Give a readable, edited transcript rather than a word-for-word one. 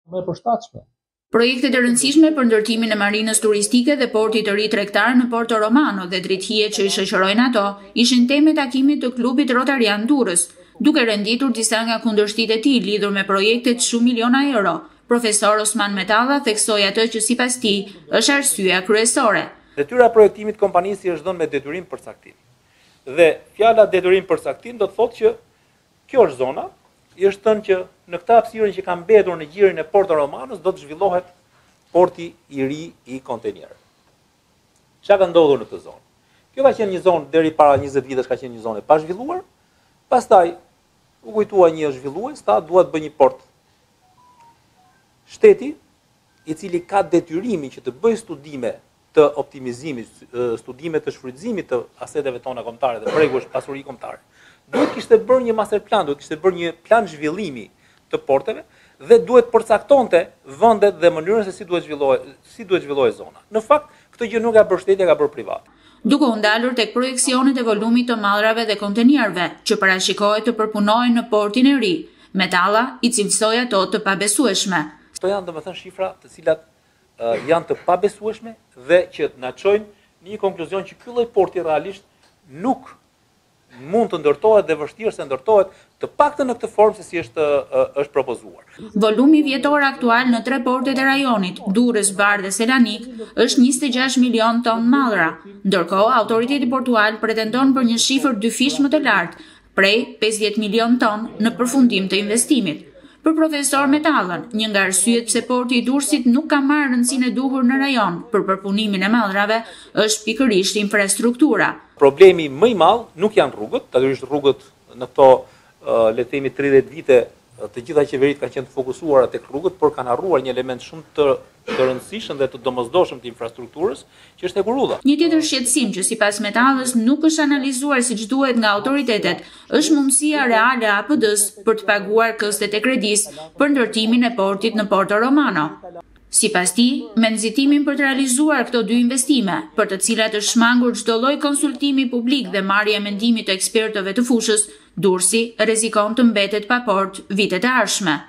Më e përshtatshme. Projektet e rëndësishme për ndërtimin e marinës turistike dhe portit të ri tregtar në Porto Romano dhe drejtëhije që i shoqërojnë ato ishin temë takimit të klubit Rotarian Durrës, duke renditur disa nga kundërshtitë e tij lidhur me projektet shumë miliona euro. Profesor Osman Metalla theksoi atë që sipas tij është arsyeja kryesore. Detyra e projektimit kompanisë është dhënë me detyrim përcaktim. Dhe fjala detyrim përcaktim do të thotë që kjo është zona, është thënë që në këtë hapësirën që ka mbetur në gjirin e Porto Romanos do të zhvillohet porti i ri i kontenerëve. Çka ka ndodhur në këtë zonë? Kjo ka qenë një zonë deri para 20 vitesh ka qenë një zonë e pa zhvilluar. Pastaj u kujtua një zhvillues, tha duhet bëj një port. Shteti, i cili ka detyrimin që të bëjë studime të optimizimit, studime të shfrytëzimit të aseteve tona kombëtare dhe brekush pasuri kombëtare, duhet kishte bërë një master plan, duhet kishte bërë një plan zhvillimi të porteve dhe duhet përcaktonte vendet dhe mënyrën se si duhet zhvillohej zona. Në fakt, këtë gjë nuk ka bërë shteti, ka bërë privat. Duke u ndalur tek projeksionet e volumit të mallrave dhe kontenerëve që parashikohet të përpunohen në portin e ri, Metalla i cilësoi ato të pabesueshme. Këto janë domethënë shifra të cilat janë të pabesueshme dhe që na çojnë në një konkluzion që ky lloj porti realisht nuk mund të ndërtohet dhe vështirë se ndërtohet të paktën në këtë formë se si është propozuar. Volumi vjetor aktual në 3 portet e rajonit, Durrës, Bar dhe Selanik, është 26 milion ton mallra, ndërkohë autoriteti portual pretendon për një shifër dyfish më të lartë, prej 50 milion ton në përfundim të investimit. Për profesor Metallën, një nga arsyet pse porti i Durrësit nuk ka marrë rëndësinë e duhur në rajon për përpunimin e mallrave është pikërisht infrastruktura. Problemi më i madh nuk janë rrugët, natyrisht rrugët në këto le të themi 30 vite të gjitha qeveritë kanë qenë të fokusuara tek rrugët, por kanë harruar një element shumë të rëndësishëm dhe të domosdoshëm të infrastrukturës, që është e kurudha. Një tjetër shqetësim që sipas Metallës nuk është analizuar siç duhet nga autoritetet, është mundësia reale e APD-s për të paguar këstet e kredisë për ndërtimin e portit në Porto Romano. Sipas tij, me nxitimin për të realizuar këto dy investime, për të cilat është shmangur çdo lloj konsultimi publik dhe marrja e mendimit të ekspertëve të fushës, Durrësi rrezikon të mbetet pa port vitet e ardhshme.